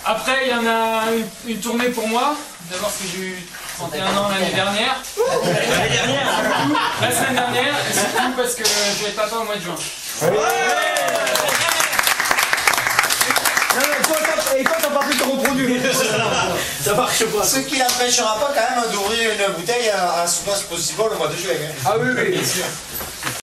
Après, il y en a une tournée pour moi. D'abord parce que j'ai eu 31 ans l'année dernière. La semaine dernière. Et surtout parce que je vais être papa au mois de juin. Et quand t'as pas pu te reproduire, ça marche pas. Ce qui n'empêchera pas quand même d'ouvrir une bouteille à Soudas Possible le mois de juin. Ah oui, bien sûr.